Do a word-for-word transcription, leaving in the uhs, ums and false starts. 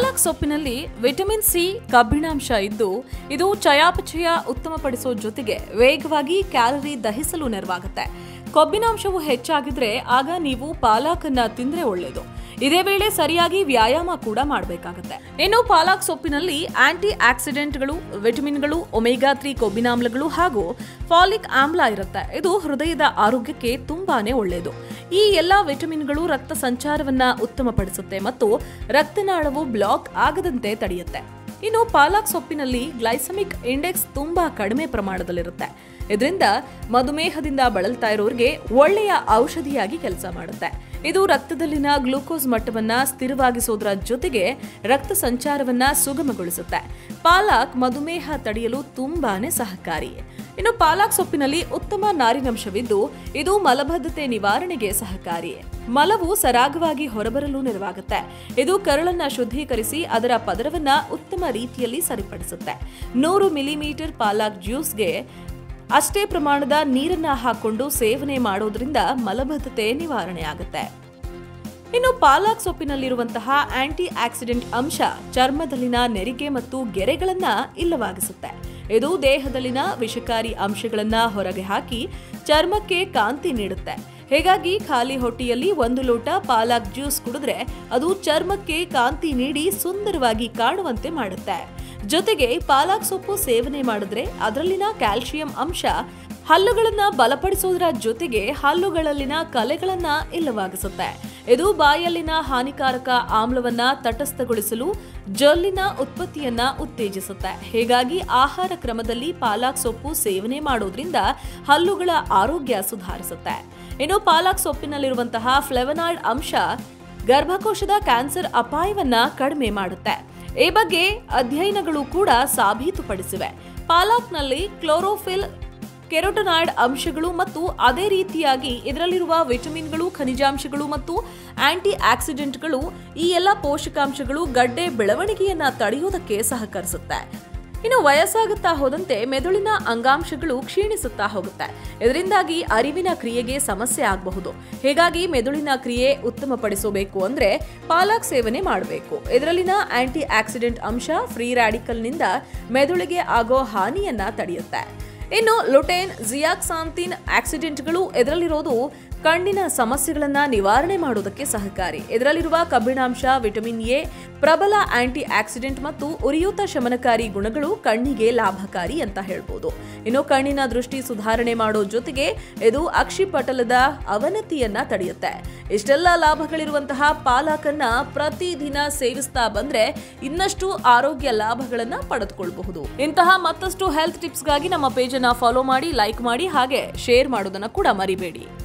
ಪಾಲಕ್ ಸೊಪ್ಪಿನಲ್ಲಿ vitamin C ಕಬ್ಬಿಣಾಂಶ ಇದ್ದು ಇದು ಚಯಾಪಚಯ ಉತ್ತಮಪಡಿಸೋ ಜೊತೆಗೆ ವೇಗವಾಗಿ ಕ್ಯಾಲರಿ ದಹಿಸಲು ನೆರವಾಗುತ್ತೆ. ಕೊಬ್ಬಿನಾಂಶವು ಹೆಚ್ಚಾಗಿದ್ರೆ ಆಗ ನೀವು ಪಾಲಕ್ ಅನ್ನ ತಿಂದ್ರೆ ಒಳ್ಳೆಯದು. ಇದೇ ವೇಳೆ ಸರಿಯಾಗಿ ವ್ಯಾಯಾಮ ಕೂಡ ಮಾಡಬೇಕಾಗುತ್ತೆ. ಇನ್ನು ಪಾಲಕ್ ಸೊಪ್ಪಿನಲ್ಲಿ ಆಂಟಿ ಆಕ್ಸಿಡೆಂಟ್ಗಳು, ವಿಟಮಿನ್ಗಳು, ಒಮೆಗಾ ತ್ರೀ ಕೊಬ್ಬಿನಾಮ್ಲಗಳು ಹಾಗೂ ಫಾಲಿಕ್ ಆಮ್ಲ ಇರುತ್ತೆ. ಇದು ಹೃದಯದ ಆರೋಗ್ಯಕ್ಕೆ ತುಂಬಾನೇ ಒಳ್ಳೆಯದು. ಈ ಎಲ್ಲಾ ವಿಟಮಿನ್ಗಳು ರಕ್ತ ಸಂಚಾರವನ್ನ ಉತ್ತಮಪಡಿಸುತ್ತೆ ಮತ್ತು ರಕ್ತನಾಳವು ಬ್ಲಾಕ್ ಆಗದಂತೆ ತಡೆಯುತ್ತೆ. ಇನ್ನು ಪಾಲಕ್ ಸೊಪ್ಪಿನಲ್ಲಿ ಗ್ಲೈಸಮಿಕ್ ಇಂಡೆಕ್ಸ್ ತುಂಬಾ ಕಡಿಮೆ ಪ್ರಮಾಣದಲ್ಲಿರುತ್ತೆ. ಇದರಿಂದ ಮಧುಮೇಹದಿಂದ ಬಳಲ್ತಾ ಇರೋರಿಗೆ ಒಳ್ಳೆಯ ಔಷಧಿಯಾಗಿ ಕೆಲಸ ಮಾಡುತ್ತೆ. ಇದು ರಕ್ತದಲ್ಲಿನ ಗ್ಲೂಕೋಸ್ ಮಟ್ಟವನ್ನ ಸ್ಥಿರವಾಗಿಸೋದ್ರ ಜೊತೆಗೆ ರಕ್ತ ಸಂಚಾರವನ್ನ ಸುಗಮಗೊಳಿಸುತ್ತೆ. ಪಾಲಕ್ ಮಧುಮೇಹ ತಡೆಯಲು ತುಂಬಾನೇ ಸಹಕಾರಿ. ಇನ್ನು ಪಾಲಕ್ ಸೊಪ್ಪಿನಲ್ಲಿ ಉತ್ತಮ ನಾರಿನಂಶವಿದ್ದು ಇದು ಮಲಬದ್ಧತೆ ನಿವಾರಣೆಗೆ ಸಹಕಾರಿ. ಮಲವು ಸರಾಗವಾಗಿ ಹೊರಬರಲು ನೆರವಾಗುತ್ತೆ. ಇದು ಕರಳನ್ನ ಶುದ್ಧೀಕರಿಸಿ ಅದರ ಪದರವನ್ನ ಉತ್ತಮ ರೀತಿಯಲ್ಲಿ ಸರಿಪಡಿಸುತ್ತೆ. ನೂರು ಮಿಲಿಮೀಟರ್ ಪಾಲಕ್ ಜ್ಯೂಸ್ಗೆ ಅಷ್ಟೇ ಪ್ರಮಾಣದ ನೀರನ್ನ ಹಾಕೊಂಡು ಸೇವನೆ ಮಾಡೋದ್ರಿಂದ ಮಲಬದ್ಧತೆ ನಿವಾರಣೆ ಆಗುತ್ತೆ. ಇನ್ನು ಪಾಲಕ್ ಸೊಪ್ಪಿನಲ್ಲಿರುವಂತಹ ಆಂಟಿ ಆಕ್ಸಿಡೆಂಟ್ ಅಂಶ ಚರ್ಮದಲ್ಲಿನ ನೆರಿಗೆ ಮತ್ತು ಗೆರೆಗಳನ್ನ ಇಲ್ಲವಾಗಿಸುತ್ತೆ. ಇದು ದೇಹದಲ್ಲಿನ ವಿಷಕಾರಿ ಅಂಶಗಳನ್ನ ಹೊರಗೆ ಹಾಕಿ ಚರ್ಮಕ್ಕೆ ಕಾಂತಿ ನೀಡುತ್ತೆ. ಹೀಗಾಗಿ ಖಾಲಿ ಹೊಟ್ಟೆಯಲ್ಲಿ ಒಂದು ಲೋಟ ಪಾಲಕ್ ಜ್ಯೂಸ್ ಕುಡಿದ್ರೆ ಅದು ಚರ್ಮಕ್ಕೆ ಕಾಂತಿ ನೀಡಿ ಸುಂದರವಾಗಿ ಕಾಣುವಂತೆ ಮಾಡುತ್ತೆ. ಜೊತೆಗೆ ಪಾಲಕ್ ಸೊಪ್ಪು ಸೇವನೆ ಮಾಡಿದ್ರೆ ಅದರಲ್ಲಿನ ಕ್ಯಾಲ್ಸಿಯಂ ಅಂಶ ಹಲ್ಲುಗಳನ್ನ ಬಲಪಡಿಸೋದ್ರ ಜೊತೆಗೆ ಹಲ್ಲುಗಳಲ್ಲಿನ ಕಲೆಗಳನ್ನ ಇಲ್ಲವಾಗಿಸುತ್ತೆ. ಇದು ಬಾಯಲ್ಲಿನ ಹಾನಿಕಾರಕ ಆಮ್ಲವನ್ನ ತಟಸ್ಥಗೊಳಿಸಲು ಜೊಲ್ಲಿನ ಉತ್ಪತ್ತಿಯನ್ನ ಉತ್ತೇಜಿಸುತ್ತೆ. ಹೀಗಾಗಿ ಆಹಾರ ಕ್ರಮದಲ್ಲಿ ಪಾಲಕ್ ಸೊಪ್ಪು ಸೇವನೆ ಮಾಡೋದ್ರಿಂದ ಹಲ್ಲುಗಳ ಆರೋಗ್ಯ ಸುಧಾರಿಸುತ್ತೆ. ಇನ್ನು ಪಾಲಕ್ ಸೊಪ್ಪಿನಲ್ಲಿರುವಂತಹ ಫ್ಲೆವನಾಯ್ಡ್ ಅಂಶ ಗರ್ಭಕೋಶದ ಕ್ಯಾನ್ಸರ್ ಅಪಾಯವನ್ನ ಕಡಿಮೆ ಮಾಡುತ್ತೆ. ಈ ಬಗ್ಗೆ ಅಧ್ಯಯನಗಳು ಕೂಡ ಸಾಬೀತುಪಡಿಸಿವೆ. ಪಾಲಕ್ನಲ್ಲಿ ಕ್ಲೋರೋಫಿಲ್, ಕೆರೋಟನಾಯ್ಡ್ ಅಂಶಗಳು ಮತ್ತು ಅದೇ ರೀತಿಯಾಗಿ ಇದರಲ್ಲಿರುವ ವಿಟಮಿನ್ಗಳು, ಖನಿಜಾಂಶಗಳು ಮತ್ತು ಆಂಟಿ ಆಕ್ಸಿಡೆಂಟ್ಗಳು ಈ ಎಲ್ಲ ಪೋಷಕಾಂಶಗಳು ಗಡ್ಡೆ ಬೆಳವಣಿಗೆಯನ್ನ ತಡೆಯುವುದಕ್ಕೆ ಸಹಕರಿಸುತ್ತೆ. ಇನ್ನು ವಯಸ್ಸಾಗುತ್ತಾ ಹೋದಂತೆ ಮೆದುಳಿನ ಅಂಗಾಂಶಗಳು ಕ್ಷೀಣಿಸುತ್ತಾ ಹೋಗುತ್ತೆ. ಇದರಿಂದಾಗಿ ಅರಿವಿನ ಕ್ರಿಯೆಗೆ ಸಮಸ್ಯೆ ಆಗಬಹುದು. ಹೀಗಾಗಿ ಮೆದುಳಿನ ಕ್ರಿಯೆ ಉತ್ತಮಪಡಿಸಬೇಕು ಅಂದ್ರೆ ಪಾಲಕ್ ಸೇವನೆ ಮಾಡಬೇಕು. ಇದರಲ್ಲಿನ ಆಂಟಿ ಆಕ್ಸಿಡೆಂಟ್ ಅಂಶ ಫ್ರೀ ರ್ಯಾಡಿಕಲ್ನಿಂದ ಮೆದುಳಿಗೆ ಆಗೋ ಹಾನಿಯನ್ನ ತಡೆಯುತ್ತೆ. ಇನ್ನು ಲುಟೇನ್, ಜಿಯಾಕ್ಸಾಂತಿನ್ ಆಕ್ಸಿಡೆಂಟ್ಗಳು ಇದರಲ್ಲಿರೋದು ಕಣ್ಣಿನ ಸಮಸ್ಯೆಗಳನ್ನ ನಿವಾರಣೆ ಮಾಡೋದಕ್ಕೆ ಸಹಕಾರಿ. ಇದರಲ್ಲಿರುವ ಕಬ್ಬಿಣಾಂಶ, ವಿಟಮಿನ್ ಎ ಪ್ರಬಲ ಆಂಟಿ ಆಕ್ಸಿಡೆಂಟ್ ಮತ್ತು ಉರಿಯೂತ ಶಮನಕಾರಿ ಗುಣಗಳು ಕಣ್ಣಿಗೆ ಲಾಭಕಾರಿ ಅಂತ ಹೇಳ್ಬೋದು. ಇನ್ನು ಕಣ್ಣಿನ ದೃಷ್ಟಿ ಸುಧಾರಣೆ ಮಾಡೋ ಜೊತೆಗೆ ಇದು ಅಕ್ಷಿಪಟಲದ ಅವನತಿಯನ್ನ ತಡೆಯುತ್ತೆ. ಇಷ್ಟೆಲ್ಲ ಲಾಭಗಳಿರುವಂತಹ ಪಾಲಕನ್ನ ಪ್ರತಿದಿನ ಸೇವಿಸ್ತಾ ಬಂದ್ರೆ ಇನ್ನಷ್ಟು ಆರೋಗ್ಯ ಲಾಭಗಳನ್ನ ಪಡೆದುಕೊಳ್ಳಬಹುದು. ಇಂತಹ ಮತ್ತಷ್ಟು ಹೆಲ್ತ್ ಟಿಪ್ಸ್ಗಾಗಿ ನಮ್ಮ ಪೇಜ್ ಅನ್ನ ಫಾಲೋ ಮಾಡಿ, ಲೈಕ್ ಮಾಡಿ, ಹಾಗೆ ಶೇರ್ ಮಾಡೋದನ್ನ ಕೂಡ ಮರಿಬೇಡಿ.